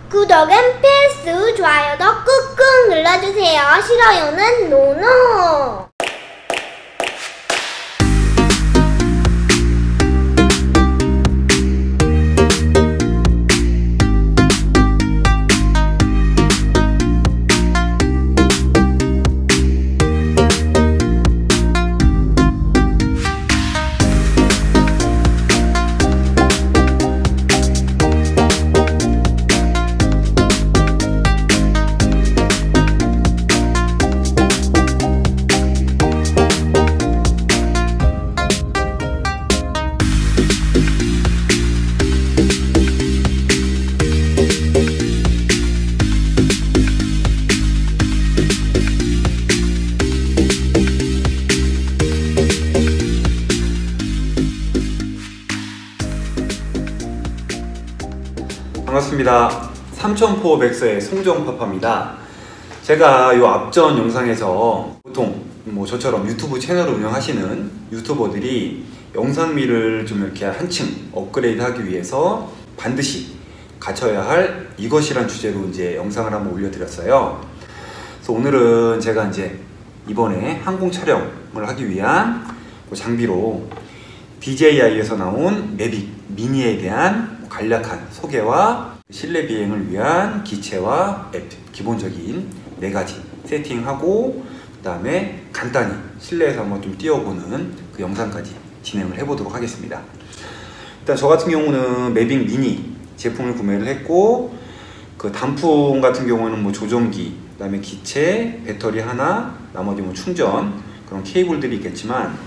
구독은 필수, 좋아요도 꾹꾹 눌러주세요. 싫어요는 노노. 반갑습니다. 삼천포 백서의 송정파파입니다. 제가 이 앞전 영상에서 보통 저처럼 유튜브 채널을 운영하시는 유튜버들이 영상미를 좀 이렇게 한층 업그레이드 하기 위해서 반드시 갖춰야 할 이것이란 주제로 이제 영상을 한번 올려드렸어요. 그래서 오늘은 제가 이제 이번에 항공 촬영을 하기 위한 그 장비로 DJI에서 나온 매빅 미니에 대한 간략한 소개와 실내 비행을 위한 기체와 앱 기본적인 4가지 세팅하고 그 다음에 간단히 실내에서 한번 좀 띄워보는 그 영상까지 진행을 해보도록 하겠습니다. 일단 저 같은 경우는 매빅 미니 제품을 구매를 했고, 그 단품 같은 경우는 조종기, 그 다음에 기체, 배터리 하나, 나머지 충전 그런 케이블들이 있겠지만,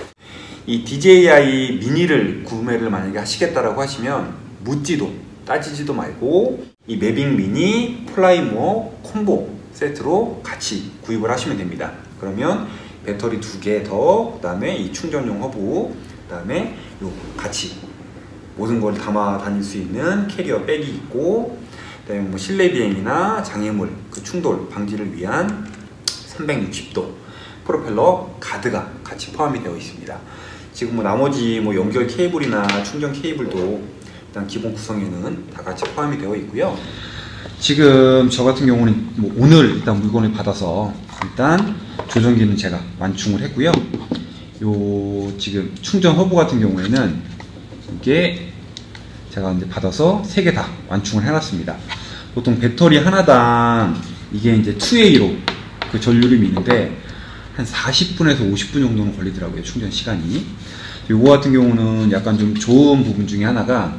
이 DJI 미니를 구매를 만약에 하시겠다라고 하시면 묻지도 따지지도 말고 이 매빅 미니 플라이모어 콤보 세트로 같이 구입을 하시면 됩니다. 그러면 배터리 2개 더, 그 다음에 이 충전용 허브, 그 다음에 요 같이 모든 걸 담아 다닐 수 있는 캐리어 백이 있고, 그 다음에 실내 비행이나 장애물 그 충돌 방지를 위한 360도 프로펠러 가드가 같이 포함이 되어 있습니다. 지금 나머지 연결 케이블이나 충전 케이블도 일단 기본 구성에는 다 같이 포함이 되어 있고요. 지금 저 같은 경우는 오늘 일단 물건을 받아서 일단 조종기는 제가 완충을 했고요. 요 지금 충전 허브 같은 경우에는 이게 제가 이제 받아서 3개 다 완충을 해놨습니다. 보통 배터리 하나당 이게 이제 2A로 그 전류를 미는데 한 40분에서 50분 정도는 걸리더라고요, 충전 시간이. 요거 같은 경우는 약간 좀 좋은 부분 중에 하나가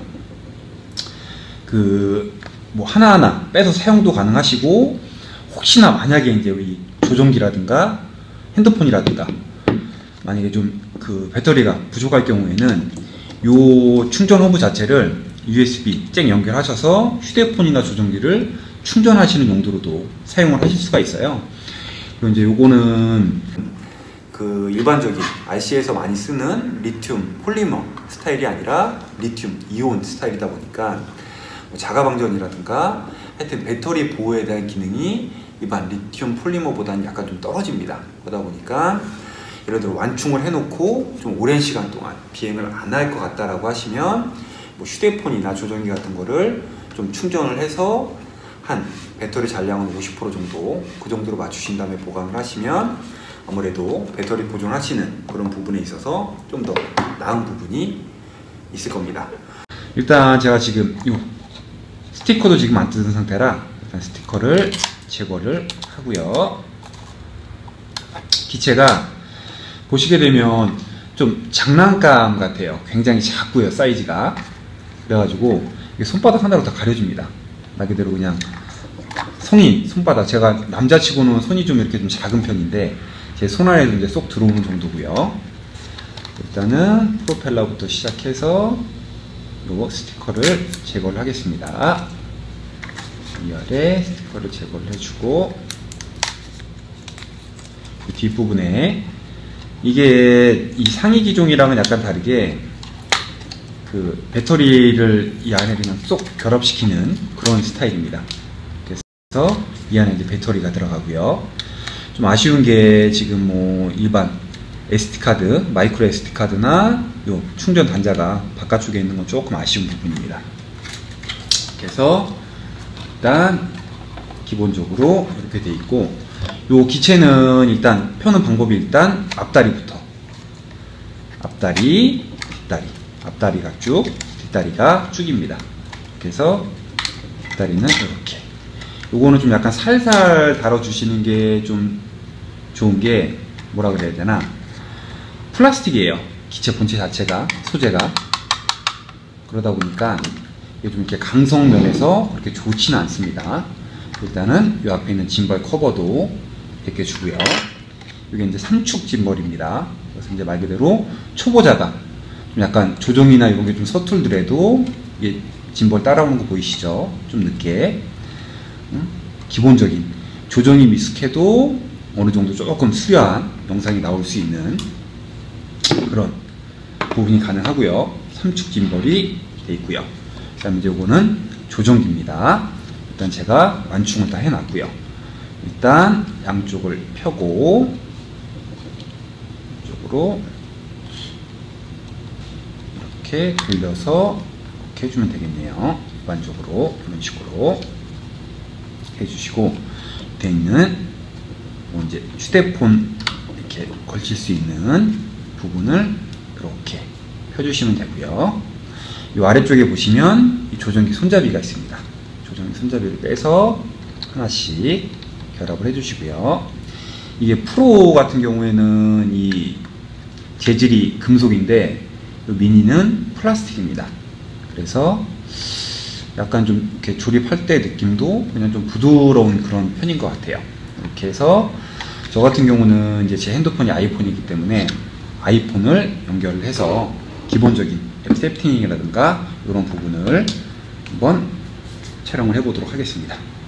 하나하나 빼서 사용도 가능하시고, 혹시나 만약에 이제 이 조종기라든가 핸드폰이라든가 만약에 좀 그 배터리가 부족할 경우에는 요 충전 허브 자체를 USB 잭 연결하셔서 휴대폰이나 조종기를 충전하시는 용도로도 사용을 하실 수가 있어요. 그리고 이제 요거는 그 일반적인 RC에서 많이 쓰는 리튬 폴리머 스타일이 아니라 리튬 이온 스타일이다 보니까 자가방전이라든가 하여튼 배터리 보호에 대한 기능이 일반 리튬 폴리머보다는 약간 좀 떨어집니다. 그러다 보니까 예를 들어 완충을 해놓고 좀 오랜 시간 동안 비행을 안 할 것 같다라고 하시면 휴대폰이나 조종기 같은 거를 좀 충전을 해서 한 배터리 잔량은 50% 정도 그 정도로 맞추신 다음에 보강을 하시면 아무래도 배터리 보존하시는 그런 부분에 있어서 좀 더 나은 부분이 있을 겁니다. 일단 제가 지금 이 스티커도 지금 안 뜯은 상태라 일단 스티커를 제거를 하고요. 기체가 보시게 되면 좀 장난감 같아요. 굉장히 작고요, 사이즈가. 그래가지고 이게 손바닥 하나로 다 가려집니다. 말 그대로 그냥 성인 손바닥, 제가 남자치고는 손이 좀 이렇게 좀 작은 편인데 제 손 안에도 이제 쏙 들어오는 정도고요. 일단은 프로펠러부터 시작해서 요 스티커를 제거를 하겠습니다. 위아래 스티커를 제거를 해주고, 이 뒷부분에 이게 이 상위 기종이랑은 약간 다르게 그 배터리를 이 안에 그냥 쏙 결합시키는 그런 스타일입니다. 그래서 이 안에 이제 배터리가 들어가고요. 좀 아쉬운 게 지금 일반 SD카드, 마이크로 SD카드나 요 충전 단자가 바깥쪽에 있는 건 조금 아쉬운 부분입니다. 그래서 일단 기본적으로 이렇게 돼 있고, 요 기체는 일단 펴는 방법이 일단 앞다리부터, 앞다리, 뒷다리, 앞다리가 쭉, 뒷다리가 쭉입니다. 그래서 뒷다리는 이렇게. 요거는 좀 약간 살살 다뤄주시는 게 좀 좋은 게, 뭐라 그래야 되나, 플라스틱이에요. 기체 본체 자체가, 소재가. 그러다 보니까 이게 좀 이렇게 강성면에서 그렇게 좋지는 않습니다. 일단은 이 앞에 있는 짐벌 커버도 벗겨주고요. 이게 이제 삼축 짐벌입니다. 그래서 이제 말 그대로 초보자가 좀 약간 조정이나 이런 게 좀 서툴더라도 이게 짐벌 따라오는 거 보이시죠? 좀 늦게. 기본적인 조정이 미숙해도 어느 정도 조금 수려한 영상이 나올 수 있는 그런 부분이 가능하고요. 삼축 짐벌이 되어 있고요. 그 다음에 이제 이거는 조정기입니다. 일단 제가 완충을 다 해놨고요. 일단 양쪽을 펴고 이쪽으로 이렇게 돌려서 이렇게 해주면 되겠네요. 일반적으로 이런 식으로 해주시고, 밑에 있는 뭐 이제 휴대폰 이렇게 걸칠 수 있는 부분을 이렇게 펴주시면 되고요. 이 아래쪽에 보시면 이 조정기 손잡이가 있습니다. 조정기 손잡이를 빼서 하나씩 결합을 해주시고요. 이게 프로 같은 경우에는 이 재질이 금속인데, 이 미니는 플라스틱입니다. 그래서 약간 좀 이렇게 조립할 때 느낌도 그냥 좀 부드러운 그런 편인 것 같아요. 이렇게 해서 저 같은 경우는 이제 제 핸드폰이 아이폰이기 때문에 아이폰을 연결을 해서 기본적인 앱 세팅이라든가 이런 부분을 한번 촬영을 해보도록 하겠습니다.